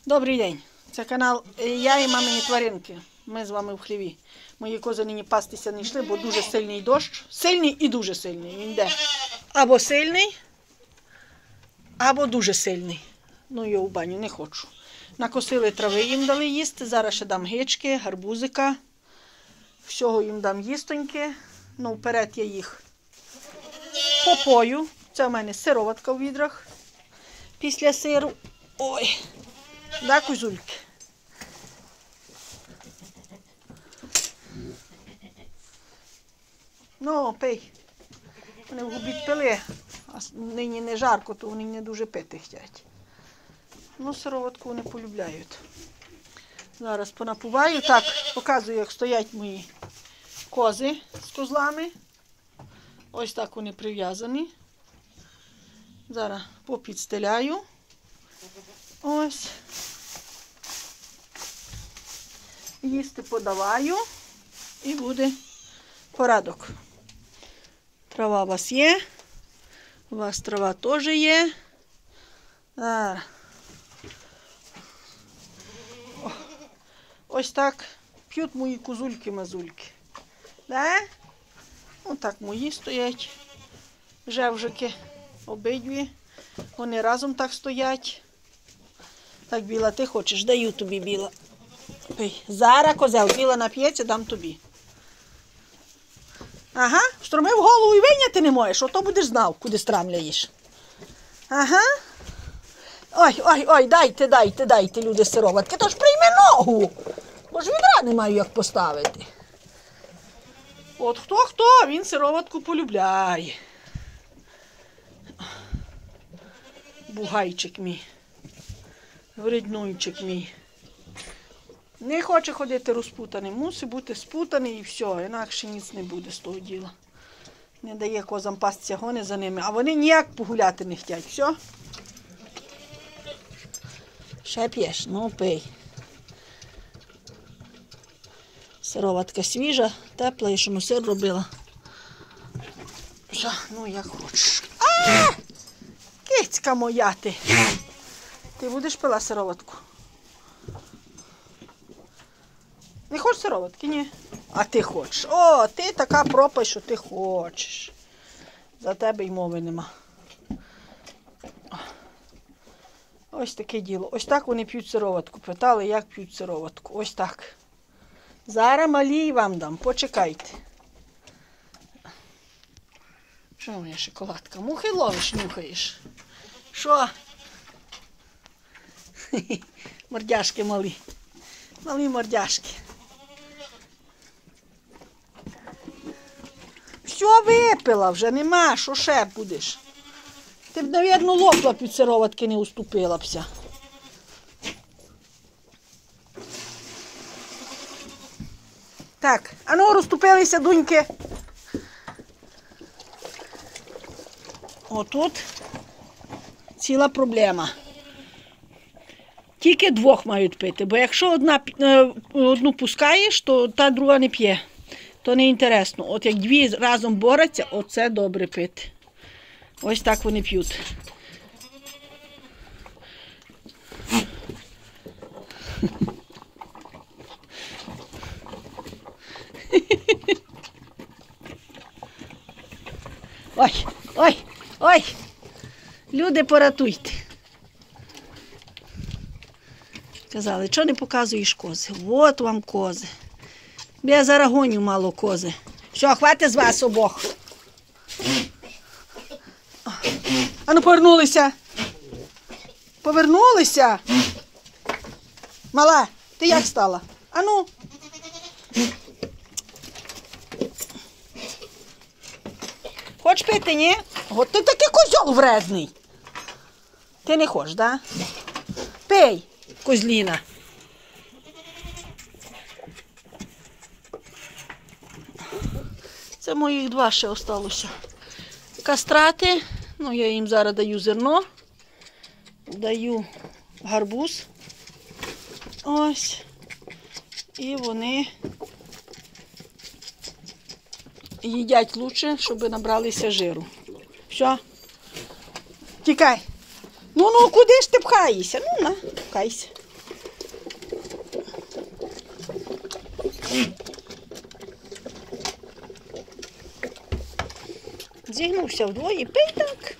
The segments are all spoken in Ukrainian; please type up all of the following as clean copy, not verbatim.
Добрий день. Це канал Я і мамині тваринки. Ми з вами в хліві. Мої кози нині пастися не йшли, бо дуже сильний дощ. Сильний і дуже сильний. Він йде або сильний, або дуже сильний. Ну, я у баню не хочу. Накосили трави, їм дали їсти. Зараз ще дам гички, гарбузика. Всього їм дам їстоньки. Ну, вперед я їх попою. Це в мене сироватка в відрах. Після сиру. Ой, да, козульки? Ну, пий. Вони в обід пили, а нині не жарко, то вони не дуже пити хочуть. Ну, сироватку вони полюбляють. Зараз понапуваю. Так, показую, як стоять мої кози з козлами. Ось так вони прив'язані. Зараз попідстеляю. Ось. Їсти подаваю. І буде порядок. Трава у вас є. У вас трава теж є. Зараз. Ось так п'ють мої козульки-мазульки. Да? Ось так мої стоять. Жевжики обидві. Вони разом так стоять. Так, Біла, ти хочеш? Даю тобі, Біла. Пий. Зараз, козел, Біла нап'ється, дам тобі. Ага, штурмив голову і вийняти не можеш, ото будеш знав, куди страмляєш. Ага. Ой, дайте, люди, сироватки, то ж прийми ногу. Бо ж відра не маю як поставити. От хто, він сироватку полюбляє. Бугайчик мій. Вреднуйчик мій. Не хоче ходити розпутаний, мусить бути спутаний і все, інакше ніц не буде з того діла. Не дає козам пастися, гони за ними, а вони ніяк погуляти не хочуть, все. Ще п'єш? Ну, пий. Сироватка свіжа, тепла, я ще сир робила. Все, ну як хочеш. Кицька моя ти. Ти будеш пила сироватку? Не хочеш сироватки? Ні. А ти хочеш. О, ти така пропай, що ти хочеш. За тебе й мови нема. Ось таке діло. Ось так вони п'ють сироватку. Питали, як п'ють сироватку. Ось так. Зараз малі вам дам. Почекайте. Що моя шоколадка? Мухи ловиш, нюхаєш. Що? Мордяшки малі. Малі мордяшки. Все випила вже, нема, що ще будеш? Ти б, навірно, лопла під сироватки не уступила бся. Так, а ну розступилися, дуньки. Отут ціла проблема. Тільки двох мають пити, бо якщо одну пускаєш, то та друга не п'є. То не інтересно. От як дві разом борються, оце добре пити. Ось так вони п'ють. Ой. Люди, поратуйте. Казали, що не показуєш кози? От вам кози. Я зараз гоню мало кози. Що, хватить з вас обох? Ану, повернулися. Повернулися. Мала, ти як стала? Ану. Хочеш пити, ні? От ти такий козьол вредний. Ти не хочеш, да? Пий, козліна. Це моїх два ще осталося. Кастрати. Ну, я їм зараз даю зерно. Даю гарбуз. Ось. І вони їдять краще, щоб набралися жиру. Все. Тікай. Ну, куди ж ти пхаєшся? Ну, на, пхайся. Зігнувся вдвоє, пий так.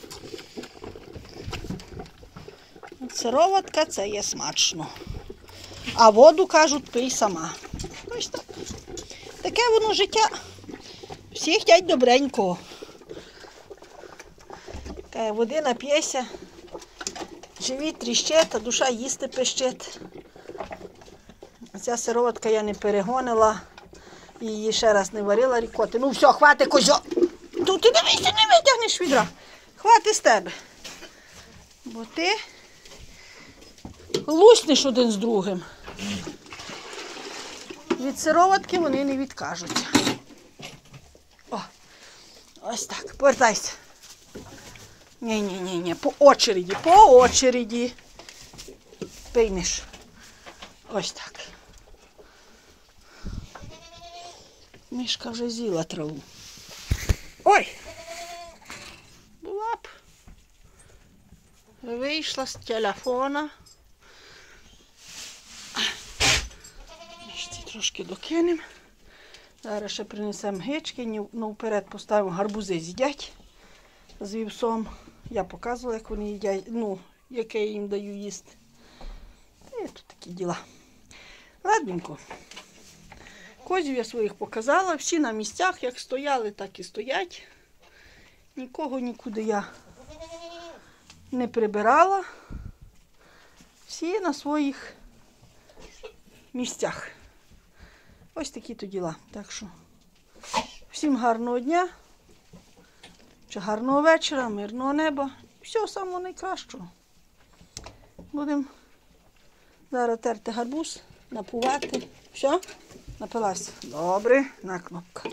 Сироватка це є смачно. А воду, кажуть, пий сама. Ось так. Таке воно життя. Всі хочуть добренького. Води нап'єся, живіт тріщить, а душа їсти пищить. Ця сироватка я не перегонила і її ще раз не варила рікоти. Ну все, хвати, козьо. Тут ти дивися, не витягнеш відра. Хвати з тебе. Бо ти луснеш один з другим. Від сироватки вони не відкажуться. О, ось так, повертайся. Ні, по очереді. Пийнеш. Ось так. Мишка вже з'їла траву. Ой! Була б. Вийшла з телефона. Мишці трошки докинемо. Зараз ще принесемо гички, ну вперед поставимо, гарбузи з'їдять з вівсом. Я показувала, як вони їдять, ну, яке я їм даю їсти. І тут такі діла. Ладненько. Козів я своїх показала, всі на місцях, як стояли, так і стоять. Нікого нікуди я не прибирала. Всі на своїх місцях. Ось такі то діла. Так що всім гарного дня, чи гарного вечора, мирного неба. Всього самого найкращого. Будемо зараз терти гарбуз, напувати. Все? Напилася. Добре, на кнопку.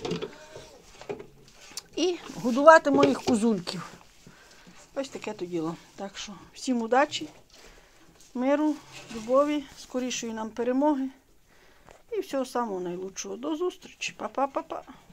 І годувати моїх козульків. Ось таке то діло. Так що всім удачі, миру, любові, скорішої нам перемоги. І всього самого найлучшого. До зустрічі. Па-па-па-па.